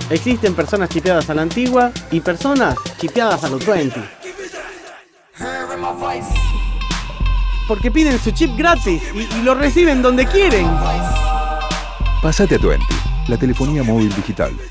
Existen personas chipeadas a la antigua y personas chipeadas a lo 20. Porque piden su chip gratis y lo reciben donde quieren. Pásate a Tuenti, la telefonía móvil digital.